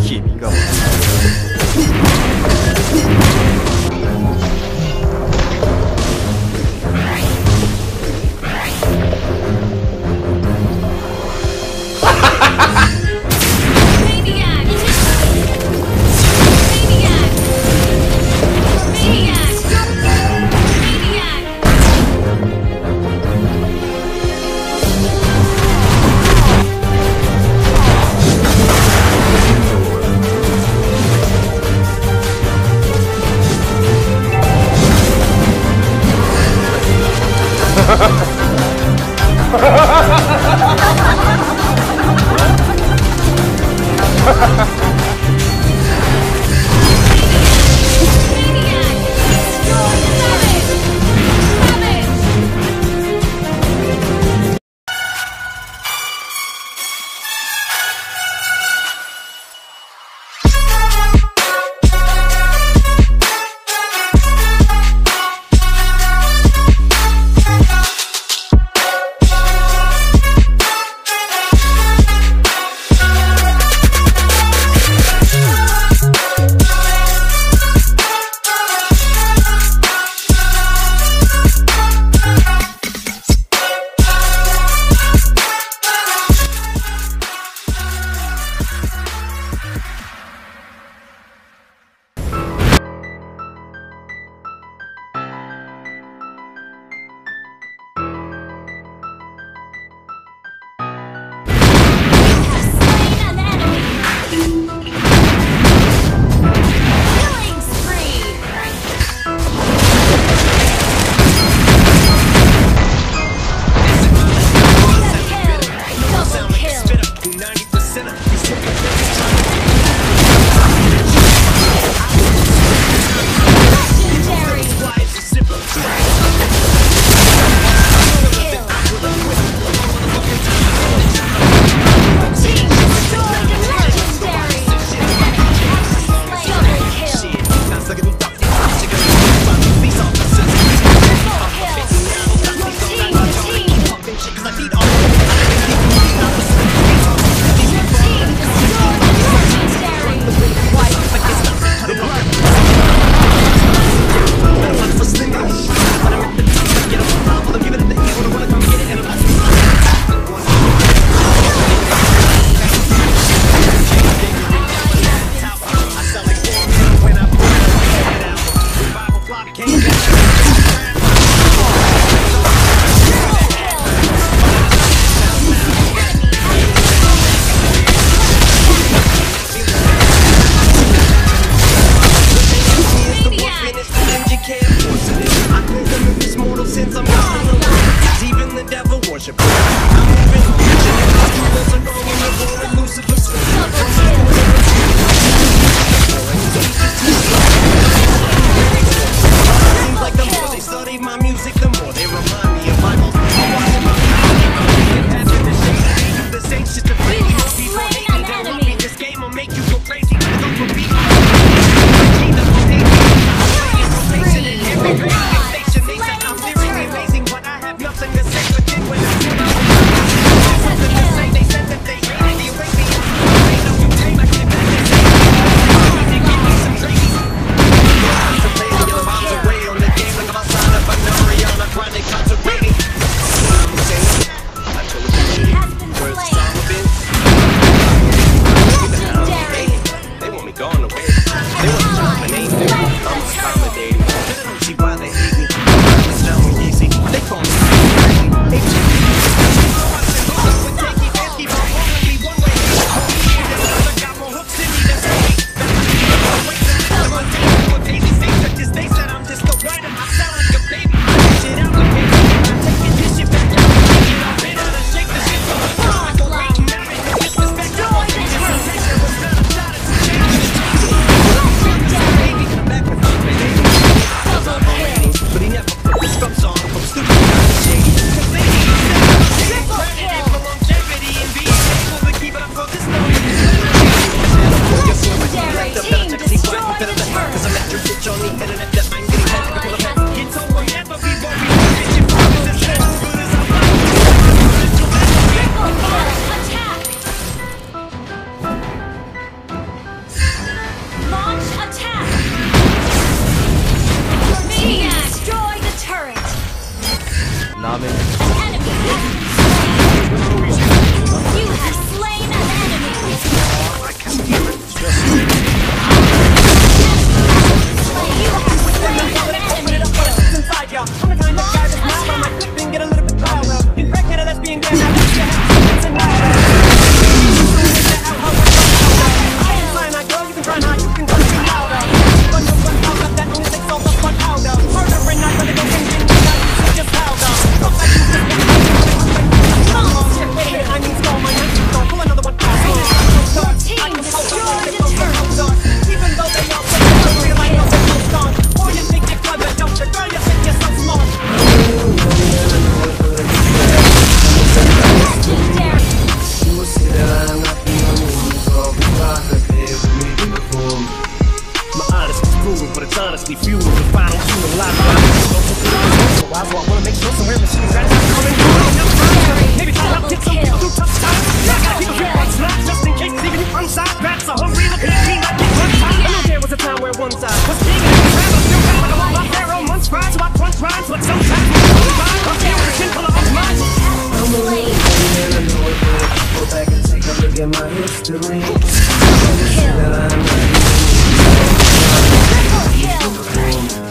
解谜干嘛？ enemy. You have slain an enemy. I can feel it. You have slain an enemy. Inside y'all, I'm the kind of guy that's mad when my clipping get a little bit louder. Impregnated as being dead, now that's your house. It's an hour. I ain't flying that girl, you can try now, you can come louder. Run your gun out, that only takes all the fun out of. Murdering, not gonna go in, just louder. Fuck like you just I need stall, my knife, don't pull another one out. Your team destroyed the turret. Even though they all say they're real, I know they're so strong. Or you think you're clever, don't you? Girl, you think you're so smart. Legendary. You will see that I'm not the only one who's all the lies that they ever made me before. My honesty's brutal, but it's honestly futile. If I don't do a lot of I wanna make sure somewhere machines got coming through. Maybe try to get some people through tough times. I gotta keep a grip on slack just in case even you unsigned rats are hungry looking at me like it's one time. I know there was a time where one side was king and the crowd was still kind of like a long up there on one stride. So I crunch rhymes, but sometimes I'm fine. I'm here with a chin full of mine. I'm a lady and I know it better. Go back and take a look at my history. You will see that I'm not the only one who's all the lies that they ever made me before.